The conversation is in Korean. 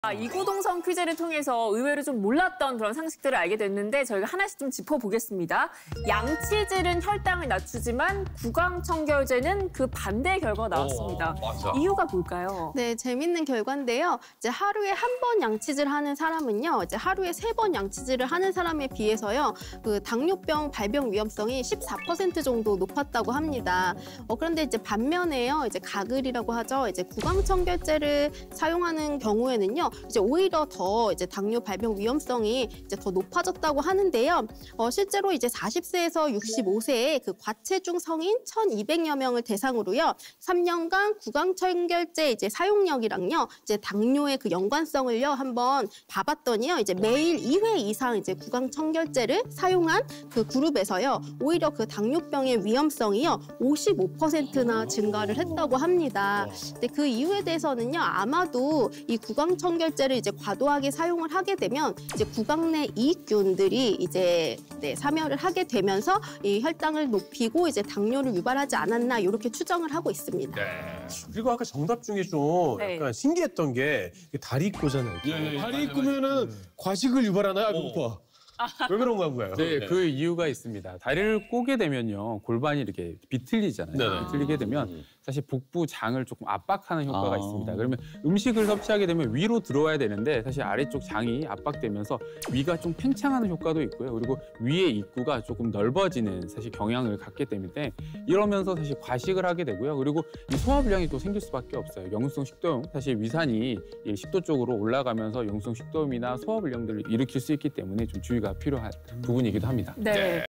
이구동성 퀴즈를 통해서 의외로 좀 몰랐던 그런 상식들을 알게 됐는데 저희가 하나씩 좀 짚어보겠습니다. 양치질은 혈당을 낮추지만 구강청결제는 그 반대 결과가 나왔습니다. 맞아. 이유가 뭘까요? 네, 재밌는 결과인데요. 이제 하루에 한 번 양치질 하는 사람은요, 이제 하루에 3번 양치질을 하는 사람에 비해서요, 그 당뇨병 발병 위험성이 14% 정도 높았다고 합니다. 그런데 이제 반면에요, 이제 가글이라고 하죠. 이제 구강청결제를 사용하는 경우에는요, 이제 오히려 더 이제 당뇨 발병 위험성이 이제 더 높아졌다고 하는데요. 실제로 이제 40세에서 65세의 그 과체중 성인 1,200여 명을 대상으로요, 3년간 구강청결제 이제 사용력이랑요, 이제 당뇨의 그 연관성을요 한번 봐봤더니요, 이제 매일 2회 이상 이제 구강청결제를 사용한 그 그룹에서요, 오히려 그 당뇨병의 위험성이요 55%나 증가를 했다고 합니다. 근데 그 이유에 대해서는요, 아마도 이 구강청결제를 이제 과도하게 사용을 하게 되면 이제 구강 내 이익균들이 이제 사멸을 하게 되면서 이 혈당을 높이고 이제 당뇨를 유발하지 않았나 이렇게 추정을 하고 있습니다. 네. 그리고 아까 정답 중에 좀 네. 약간 신기했던 게 다리 입고잖아요. 예, 다리 입고면은 과식을 유발하나요? 봐. 왜 그런 건가요? 네, 그 이유가 있습니다. 다리를 꼬게 되면요, 골반이 이렇게 비틀리잖아요. 네네. 비틀리게 되면 사실 복부 장을 조금 압박하는 효과가 있습니다. 그러면 음식을 섭취하게 되면 위로 들어와야 되는데 사실 아래쪽 장이 압박되면서 위가 좀 팽창하는 효과도 있고요. 그리고 위의 입구가 조금 넓어지는 사실 경향을 갖기 때문에 이러면서 사실 과식을 하게 되고요. 그리고 이 소화불량이 또 생길 수밖에 없어요. 역류성 식도염, 사실 위산이 식도 쪽으로 올라가면서 역류성 식도염이나 소화불량들을 일으킬 수 있기 때문에 좀 주의가 필요한 부분이기도 합니다. 네.